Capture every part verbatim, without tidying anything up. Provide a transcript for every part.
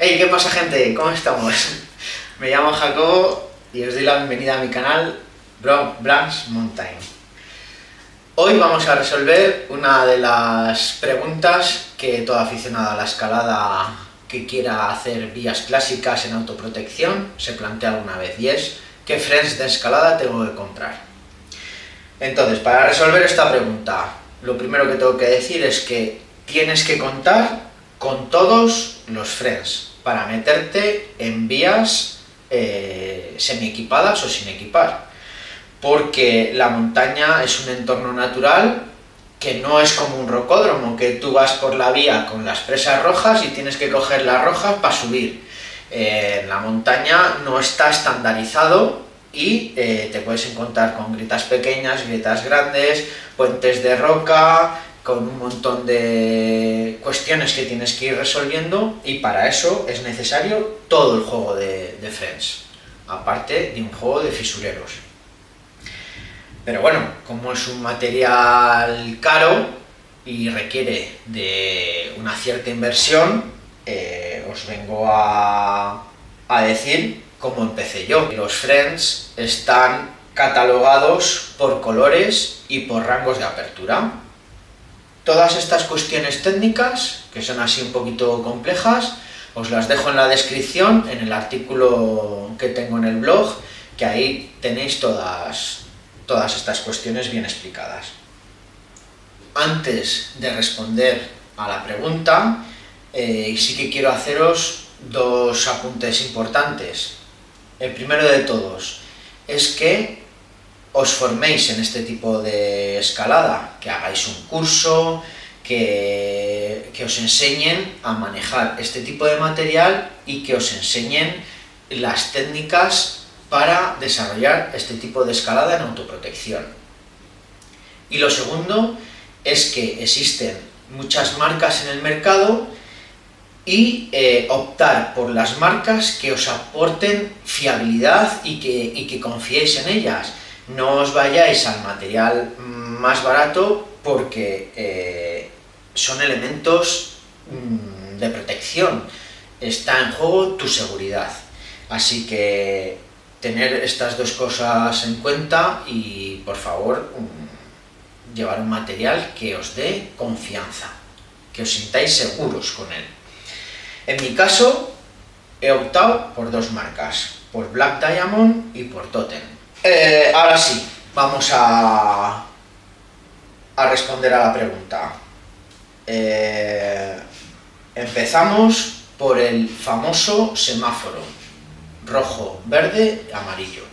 Hey, ¿qué pasa, gente? ¿Cómo estamos? Me llamo Jacobo y os doy la bienvenida a mi canal Branch Mountain. Hoy vamos a resolver una de las preguntas que todo aficionado a la escalada que quiera hacer vías clásicas en autoprotección se plantea alguna vez, y es ¿qué frames de escalada tengo que comprar? Entonces, para resolver esta pregunta, lo primero que tengo que decir es que tienes que contar con todos los frames para meterte en vías eh, semi-equipadas o sin equipar, porque la montaña es un entorno natural que no es como un rocódromo, que tú vas por la vía con las presas rojas y tienes que coger las rojas para subir. Eh, en la montaña no está estandarizado y eh, te puedes encontrar con grietas pequeñas, grietas grandes, puentes de roca, con un montón de cuestiones que tienes que ir resolviendo, y para eso es necesario todo el juego de, de frames, aparte de un juego de fisureros. Pero bueno, como es un material caro y requiere de una cierta inversión, eh, os vengo a, a decir cómo empecé yo. Los frames están catalogados por colores y por rangos de apertura. Todas estas cuestiones técnicas, que son así un poquito complejas, os las dejo en la descripción, en el artículo que tengo en el blog, que ahí tenéis todas, todas estas cuestiones bien explicadas. Antes de responder a la pregunta, eh, sí que quiero haceros dos apuntes importantes. El primero de todos es que os forméis en este tipo de escalada, que hagáis un curso, que, que os enseñen a manejar este tipo de material y que os enseñen las técnicas para desarrollar este tipo de escalada en autoprotección. Y lo segundo es que existen muchas marcas en el mercado y eh, optar por las marcas que os aporten fiabilidad y que, y que confiéis en ellas. No os vayáis al material más barato porque eh, son elementos mmm, de protección. Está en juego tu seguridad. Así que tener estas dos cosas en cuenta y, por favor, um, llevar un material que os dé confianza, que os sintáis seguros con él. En mi caso, he optado por dos marcas, por Black Diamond y por Totem. Eh, ahora sí, vamos a, a responder a la pregunta. Eh, empezamos por el famoso semáforo, rojo, verde, amarillo.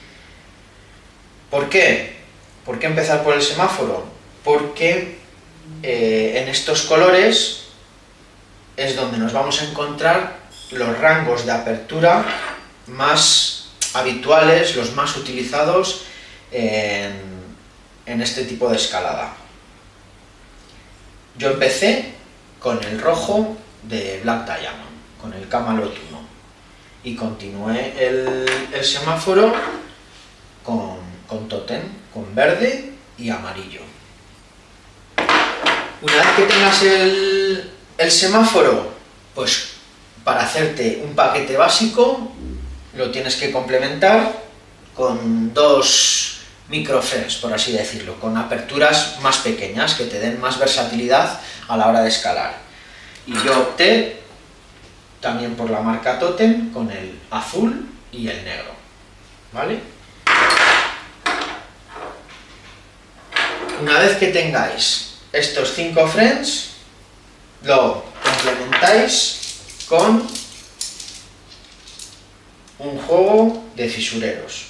¿Por qué? ¿Por qué empezar por el semáforo? Porque eh, en estos colores es donde nos vamos a encontrar los rangos de apertura más habituales, los más utilizados en, en este tipo de escalada. Yo empecé con el rojo de Black Diamond, con el Camalot uno, y continué el, el semáforo con, con Totem, con verde y amarillo. Una vez que tengas el, el semáforo, pues para hacerte un paquete básico lo tienes que complementar con dos microframes, por así decirlo, con aperturas más pequeñas que te den más versatilidad a la hora de escalar. Y yo opté también por la marca Totem con el azul y el negro, ¿vale? Una vez que tengáis estos cinco frames, lo complementáis con un juego de fisureros.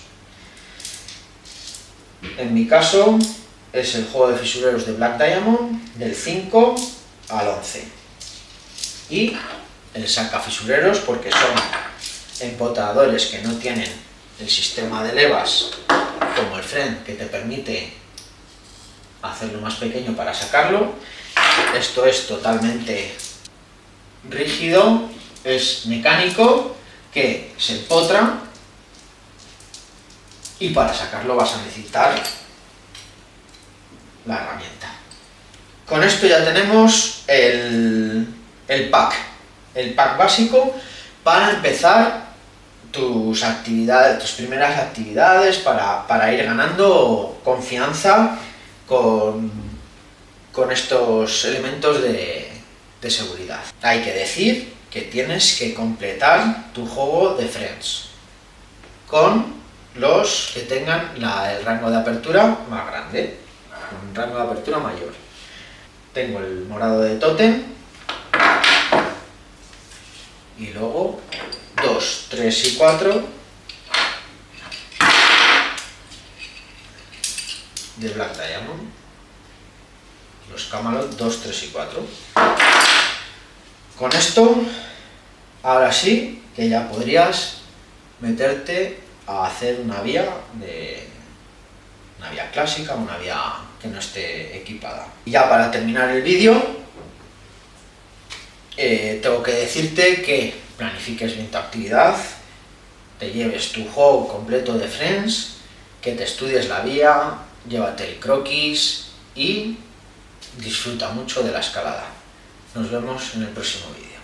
En mi caso es el juego de fisureros de Black Diamond del cinco al once, y el sacafisureros porque son empotadores que no tienen el sistema de levas como el frame que te permite hacerlo más pequeño para sacarlo. Esto es totalmente rígido, es mecánico, que se empotra, y para sacarlo vas a necesitar la herramienta. Con esto ya tenemos el, el pack, el pack básico para empezar tus actividades, tus primeras actividades, para, para ir ganando confianza con, con estos elementos de, de seguridad. Hay que decir que tienes que completar tu juego de Friends con los que tengan la, el rango de apertura más grande, un rango de apertura mayor. Tengo el morado de Totem y luego dos, tres y cuatro de Black Diamond. Los Camelot dos, tres y cuatro. Con esto, ahora sí que ya podrías meterte a hacer una vía de una vía clásica, una vía que no esté equipada. Y ya para terminar el vídeo, eh, tengo que decirte que planifiques bien tu actividad, te lleves tu juego completo de Friends, que te estudies la vía, llévate el croquis y disfruta mucho de la escalada. Nos vemos en el próximo vídeo.